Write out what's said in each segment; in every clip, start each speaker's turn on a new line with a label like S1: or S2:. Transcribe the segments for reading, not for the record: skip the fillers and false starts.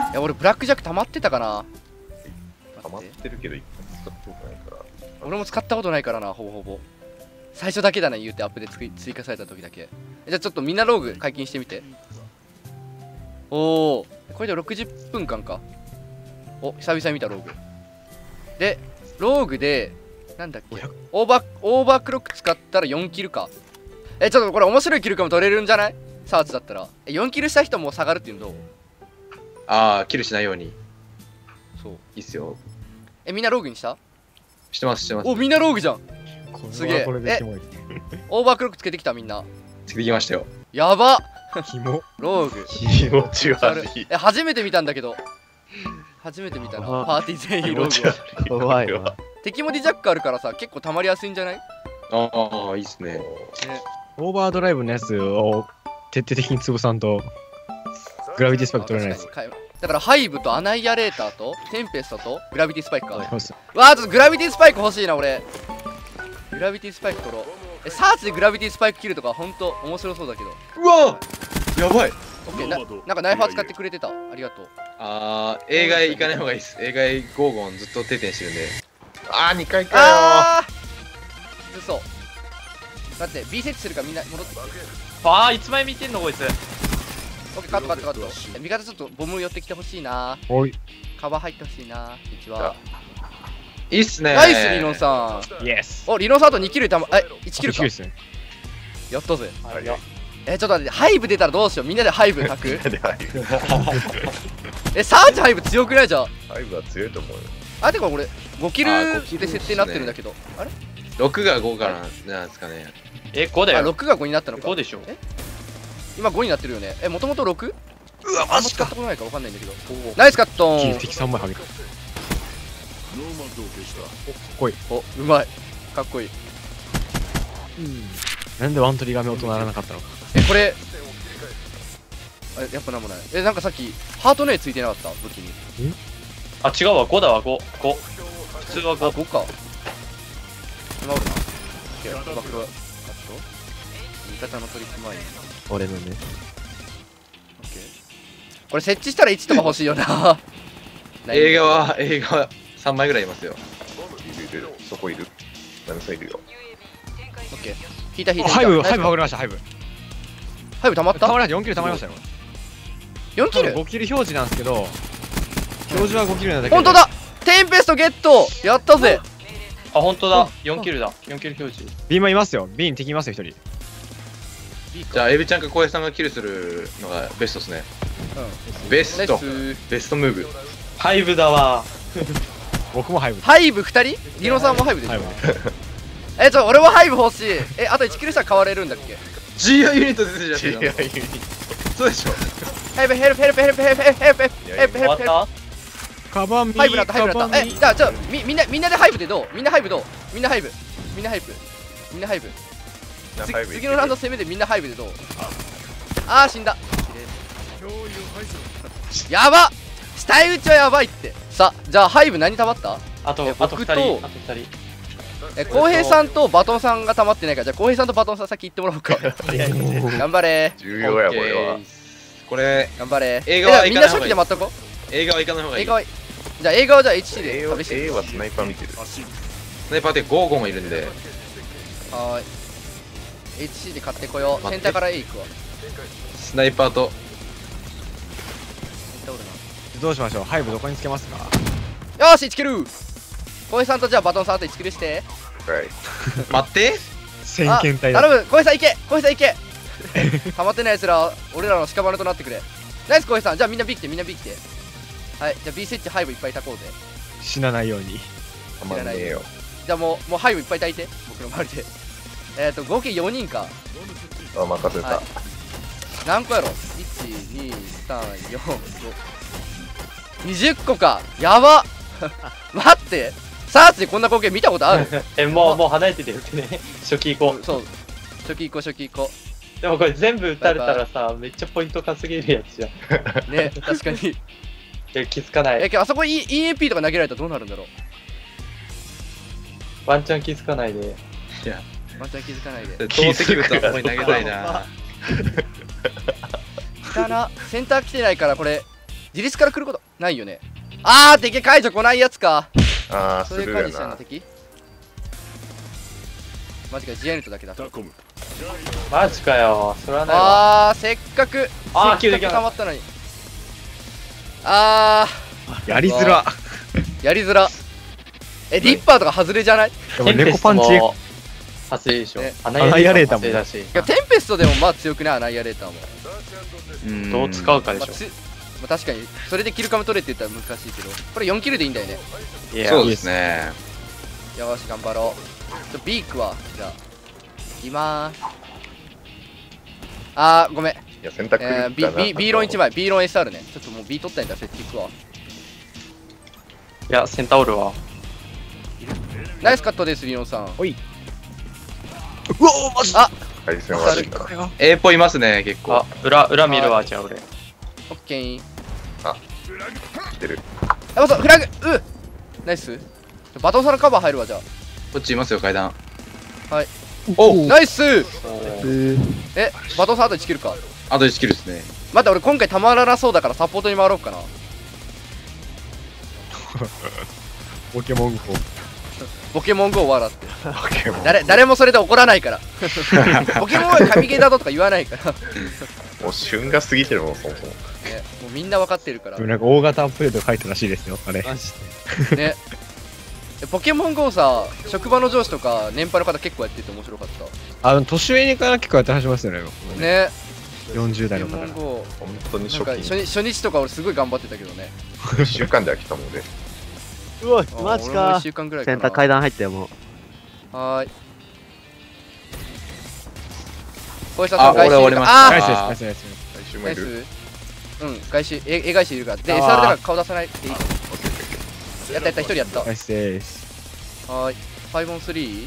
S1: いや俺ブラックジャック溜まってたかな。
S2: 溜まってるけど一回使ったことないから。
S1: 俺も使ったことないからな、ほぼほぼ。最初だけだね、言うてアップで追加された時だけ。じゃあちょっとみんなローグ解禁してみて。おお、これで60分間か。お、久々に見たローグ。で、ローグで、なんだっけ、オーバークロック使ったら4キルか。ちょっとこれ面白いキルかも取れるんじゃない？サーチだったら。4キルした人も下がるっていうのどう？
S3: ああ、キルしないように。
S1: そう。
S3: いいっすよ。
S1: みんなローグにした？
S3: してます、してます。
S1: お、みんなローグじゃん。すげえ。オーバークロックつけてきたみんな。
S3: つけてきましたよ。
S1: やばっ。
S4: キモ。
S1: ローグ。
S2: 気持ち悪い。
S1: 初めて見たんだけど。初めて見たな。パーティー全員ローグを。
S4: 怖いわ。
S1: 敵もディジャックあるからさ、結構溜まりやすいんじゃない？
S3: ああ、いいっすね。
S1: ね、
S4: オーバードライブのやつを徹底的に潰さんとグラビティスパイク取れないです。
S1: だからハイブとアナイアレーターとテンペストとグラビティスパイクか。わ
S4: そうっす。
S1: あ、ちょっとグラビティスパイク欲しいな俺。グラビティスパイク取ろう。サーチでグラビティスパイク切るとかほんと面白そうだけど。
S3: うわやばい。
S1: オッケー、なんかナイファー使ってくれてた。ありがとう。
S3: ああ、映画へ行かない方がいいっす。映画へゴーゴンずっと定点してるんで。
S2: ああ、2回かよ。
S1: あー嘘。だって B 設置するからみんな戻ってきて。
S5: ああ、いつまで見てんのこいつ。
S1: オッケー、カットカットカット。味方ちょっとボム寄ってきてほしいな。
S4: おい。
S1: カバー入ってほしいな。こんにちは。
S3: いいっすね。
S1: ナイスリノンさん。
S4: イエス。
S1: お、リノンさんあと2キルたま、1キルか。
S4: ですね。
S1: やったぜ。
S2: はい。
S1: ちょっと待って、ハイブ出たらどうしよう。みんなでハイブ炊く。
S2: でハイブ。
S1: サーチハイブ強くないじゃん。
S2: ハイブは強いと思うよ。
S1: あ、てか俺、5キル
S3: 5キル
S1: で設定になってるんだけど。あれ
S3: 6が5からなんですかね。
S5: 5だ
S1: あ、
S5: よ。
S1: 6が5になったのか。
S5: 5でしょ。
S1: 今5になってるよね。もともと 6？
S3: うわ、
S1: あんま使ったことないか分かんないんだけど。ナイスカットーン。
S4: 敵3枚はげた。お、かっこいい。
S1: お、うまい。かっこいい。
S4: なんでワントリガメ音鳴らなかったのか。
S1: これ、やっぱなんもない。なんかさっき、ハートの絵ついてなかった武器に。
S5: あ、違うわ、5だわ、5。普通は
S1: あ、
S5: 5。
S1: 5か。今おるな。オッケー、バックは、あと、味方のトリック前に。
S4: 俺のね。
S1: オッケー。これ設置したら1とか欲しいよな。
S3: 映画は3枚ぐらいいますよ。
S2: いる。そこいる。何かいるよ。
S1: オッケー。引いた引いた。
S4: ハイブ
S1: ナイス
S4: はぐれました、ハイブ。
S1: ハイブ溜まった？
S4: たまらない、4キルたまりましたよ。
S1: 4キル
S4: 5キル表示なんですけど、表示は5キルなだけで。
S1: ほんとだ！テンペストゲット！やったぜ！
S5: あ、ほんとだ。4キルだ。4キル表示。
S4: B もいますよ。B に敵いますよ、1人。
S3: じゃあ、エビちゃんか小江さんがキルするのがベストですね。ベスト。ベストムーブ。
S5: ハイブだわ。
S4: 僕もハイブ。
S1: ハイブ2人？リノさんもハイブでしょ？
S4: ハイブ。
S1: 俺もハイブ欲しい。あと1キルしたら変われるんだっけ？
S3: GI ユニット出てるじゃん。そうでしょ。
S1: ヘルプヘルプヘルプヘルプヘルプヘルプヘルプヘルプヘルプヘルプ
S5: 終わった
S4: カバンミー。
S1: ハイブだったハイブだった。じゃあみんなでハイブでどう？みんなハイブどう？みんなハイブみんなハイブみんなハイブ。次のラウンド攻めでみんなハイブでどう？あー死んだ。やばっ！死体打ちはやばいって。さあじゃあハイブ何溜まった？
S5: あと
S1: 僕と
S5: 2人。あと2人。
S1: 浩平さんとバトンさんが溜まってないから、じゃあ浩平さんとバトンさん先行ってもらおうか。頑張れー。
S2: 重要や、これは。
S3: これ、
S1: 頑張れー。
S3: 映画は
S1: みんな初期で待っとこう。
S3: 映画は行かない方がいい。
S1: 映画は、じゃあ映画はじゃあ HC で
S2: A
S1: 試してみる。
S2: はスナイパー見てる。
S3: スナイパーってゴーゴンもいるんで。
S1: はーい。HC で買ってこよう。センターから A 行くわ。
S3: スナイパーと。
S4: どうしましょう、ハイブどこにつけますか。
S1: よーし1キル。浩平さんとじゃあバトンさんあと1キルして。
S2: はい。
S3: 待って
S4: 先遣隊だ。
S1: 頼む、浩平さん行け浩平さん行け溜まってない奴ら俺らの屍となってくれ。ナイス浩平さん。じゃあみんな B 来てみんな B 来て。はい、じゃあ B 設置ハイブいっぱい炊こうぜ。
S4: 死なないように。
S2: たまんねえよ。
S1: じゃあもうハイブいっぱい炊いて、僕の周りで。合計4人か。
S2: あ、任せた。
S1: はい何個やろ？ 1、2、3、4、5。20個か。やば待って。サーチでこんな光景見たことある？
S5: もう離れててよってね。初期行こう。
S1: そう。初期行こう。
S5: でもこれ全部撃たれたらさ、めっちゃポイント稼げるやつじゃん。
S1: ね、確かに。
S5: いや、気づかない。
S1: あそこ EMP とか投げられたらどうなるんだろう。
S5: ワンチャン気づかないで。
S3: いや、
S1: ワンチャン気づかないで。
S3: 投石物はここに投げたいな。
S1: 来たな。センター来てないからこれ、 自立から来ることないよね。あー、敵解除来ないやつか。
S2: ああ、
S1: そ
S2: するよ
S1: ういう感じしたの
S2: な。
S1: 敵。マジか、ジエネットだけだ。
S5: マジかよ。それはないわ。
S1: せっかく
S5: あー
S1: せっかく溜まったのに。あ
S4: やりづら。
S1: ー、やりづら。リッパーとか外れじゃない？い
S4: でも猫パンチ。
S5: 発生でしょ
S1: ね。
S5: ア
S4: ナイアレーターも
S5: 発生だし。
S1: や、テンペストでもまあ強くない、アナイアレーターも。
S5: どう使うかで
S1: まあ、
S5: しょ。
S1: まあ、確かに、それでキルカム取れって言ったら難しいけど、これ4キルでいいんだよね。
S5: いや
S3: そうですね。
S1: よし、頑張ろう。ビークは、じゃあ、いまーす。ごめん。
S2: いや、選択クリックだな
S1: B ロン1枚、B ロン SR ね。ちょっともう B 取ったんだ、設置いくわ。
S5: いや、センタオルは。
S1: ナイスカットです、リノンさん。
S4: おい。うわマジ
S2: 回線悪いな。
S3: A っぽいますね、結構。
S5: 裏見るわ、じゃあ俺。
S1: オッケー。
S2: 来てる。
S1: そう、フラグナイス。バトンサのカバー入るわ、じゃ
S3: こっちいますよ、階段。
S1: はい。
S3: お
S1: あ。ナイスバトンサあと1キルか。
S3: あと1キルですね。
S1: 待って、俺今回たまらなそうだからサポートに回ろうかな。
S4: ポケモン GO。
S1: ポケモン GO 笑って。
S2: ポケモン。
S1: 誰もそれで怒らないから。ポケモンは神ゲーだとか言わないから。
S2: もう旬が過ぎてるもん、そもそも。
S1: ね、もうみんな分かってるから。
S4: でもなんか大型アップデート書いたらしいですよ、あれ。
S1: ね。ポケモン GO さ、職場の上司とか年配の方結構やってて面白かった。
S4: 年上にから結構やってはしますよね。
S1: ね。
S4: 40代の
S1: ポケモン
S4: 方が。
S1: GO。
S2: 本当に
S1: なんか
S2: 初期
S1: 初日とか俺すごい頑張ってたけどね。
S2: 1週間で飽きたもんで。
S6: うわ、
S1: あ
S6: マジ
S1: 俺も1
S6: か。
S1: 週間ぐらいかな。
S6: センター階段入ったよ、もう。
S1: はーい。小石さん、
S3: 俺終わりました
S1: あ
S4: ナイスです、ナイスナイス。
S1: ーナイ
S2: 来週もいる。
S1: ス。うん、外周、返しいるから。で、
S6: あー
S1: SR だから顔出さないでいい。
S2: オッケーオッケーオッケ
S1: やった、一人やった。
S4: ナイスです。
S1: はーい。5 on 3。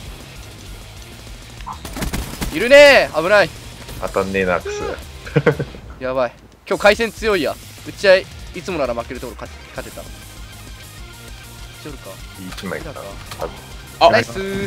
S1: いるねー、危ない。
S2: ー。当たんねえな、クス。
S1: やばい。今日回線強いや。打ち合い、いつもなら負けるところ勝てた。ちょるか。
S2: いい一枚かな。
S3: あ
S1: ナイスー。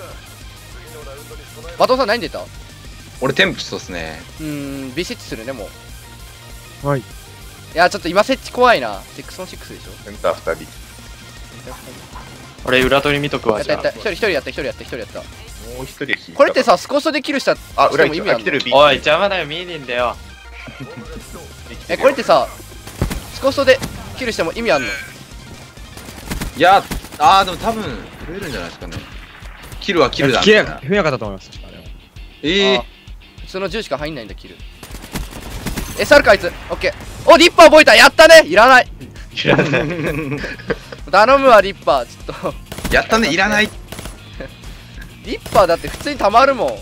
S1: バトンさん何出た？
S3: 俺テンプストっすね。
S1: B 設置するね、もう。
S4: はい。
S1: いや、ちょっと今設置怖いな。6 on 6でしょ。
S2: センター2人。
S5: 俺、裏取り見とくわ、じゃあ。
S1: やったやった。一人やった。
S2: もう一人引いた。
S1: これってさ、スコストでキルした
S2: あ、裏
S1: しても意味あるの？
S2: 来てる B。
S5: おい、邪魔だよ、見えねえんだよ。
S1: これってさ、スコストでキルしても意味あんの？
S3: いや、でも多分、増えるんじゃないですかね。キルはキルだ。
S4: 切れな増えなかったと思います。確かね
S1: あ普通の10しか入んないんだ、キル。SR かあいつ。オッケー。お、リッパー覚えた。やったね。いらない。頼むわ、リッパー。ちょっと。
S3: やったね、いらない。
S1: リッパーだって普通に溜まるもん。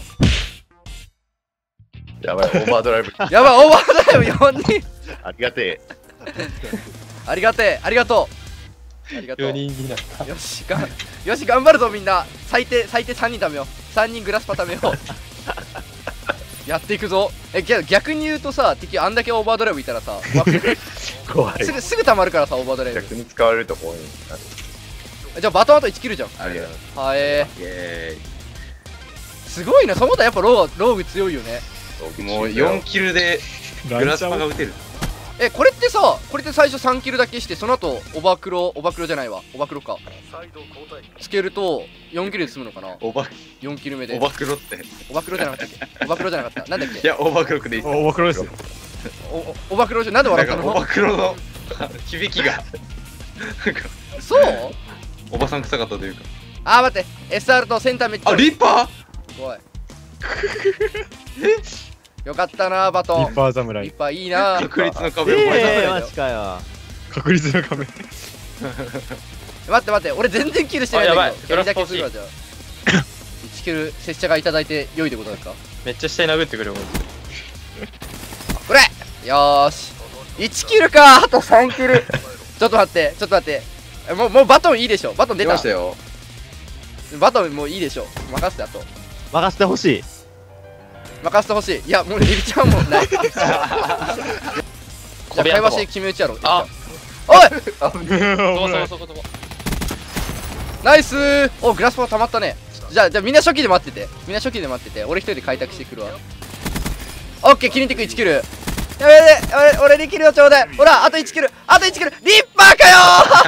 S2: やばい、オーバードライブ。
S1: やばい、オーバードライブ4人。
S2: ありがてえ。
S1: ありがてえ。ありがとう。ありがとう。
S5: 4人になった。
S1: よし、よし、頑張るぞ、みんな。最低3人貯めよう。3人グラスパ貯めよう。やっていくぞ。逆に言うとさ、敵あんだけオーバードライブいたらさ、
S2: 怖い。
S1: すぐ溜まるからさ、オーバードライブ。
S2: 逆に使われると怖い。
S1: じゃあバトンあと1キルじゃん。
S3: ありがとう。
S1: は
S3: イエ
S1: すごいな、その他やっぱローグ強いよね。
S3: ーイ。もう4キルでグラスパが打てる。
S1: これってさ、最初3キルだけして、その後オバクロじゃないわ。オバクロか。つけると4キルで済むのかな。4キル目で。
S3: オバクロって。
S1: オバクロじゃなかったっけ？オバクロじゃなかった。なんだっけ？
S3: いや、オバクロでいいっす。
S4: お、わかりますよ。
S1: オバクロじゃ、なんで
S3: なんかオ
S1: 笑ったの？
S3: バクロの響きが、なんか、
S1: そう？
S3: おばさん臭かったというか。
S1: 待って。SR とセンターめっちゃ。
S3: あ、リッパ
S1: おい。よかったな、バトン。
S4: リッパー
S1: リ
S4: 侍
S1: ッ。パーいいな。
S3: ー確率の壁を越えた。
S6: マジかよ。
S4: 確率の壁。
S1: 待って俺全然キルしてないんだけど。
S5: あやばい
S1: やりだけするわ、じゃあ。1キル拙者がいただいて良いでございますか？
S5: めっちゃ下に殴ってくるもん。
S1: これよーし。1キルか。あと3キル。ちょっと待って。もうバトンいいでしょ。バトン出た
S3: 出ましたよ。
S1: バトンもういいでしょ。任せて、あと。
S6: 任せてほしい。
S1: 任せてほしい。いや、もうエビちゃんもない。じゃあ会話して決め打ちやろう。
S5: あ
S1: おい
S5: そこ。
S1: ナイスー。お、グラスパー溜まったね。じゃあみんな初期で待ってて。俺一人で開拓してくるわ。オッケー、キリンテク1キル。 やめて俺にキルをちょうだい。ほらあと1キルリッパーかよ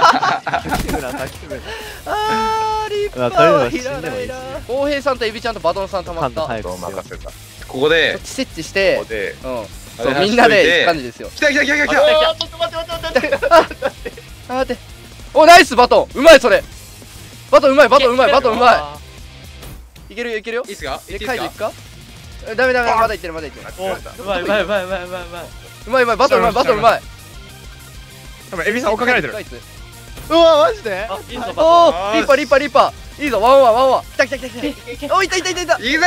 S1: リッパーはいらないな。浩平さんとエビちゃんとバトンさんたまった。
S2: そう任せた。
S3: ここで
S1: 設置して
S2: ここで、
S1: そうみんなで行く感じですよ。
S3: 来た。
S5: ちょっと待って
S1: 待って。おナイスバトンうまいそれ。バトンうまいいけるよ。
S3: いいっすか？
S1: で解除いくか？ダメまだいってる。
S5: うまいバ
S1: トンうまい。
S4: 多分エビさん追っかけられてる。
S6: うわマジで。
S5: いいぞ
S1: おおリッパーいいぞワンワン来たおいた
S3: いいぜ。
S1: いけバトンいけ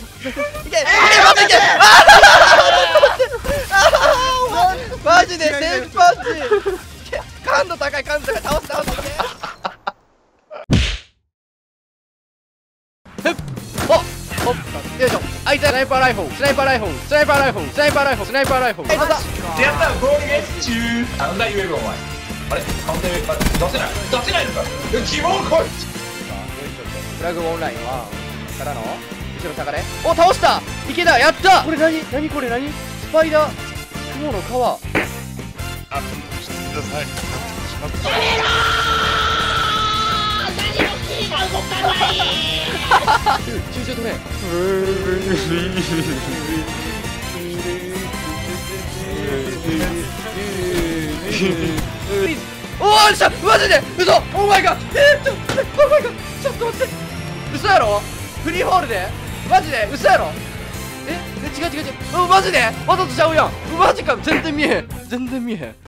S1: マジでセンパンチ感度高い倒すよいしょ。あいつスナイパーライフルやったらゴールゲッチュー。なんだ言えるお前。あれカウンター出せないのか。希望こい。フラグオンラインはからの後ろ下がれ。お倒した。池田やった。これ何スパイダー雲の皮。駐車取れ。おーしゃマジで嘘。オーマイガーちょっと待って嘘やろ。フリーホールでマジで嘘やろ。違うマジでわざとちゃうやん。マジか全然見えへん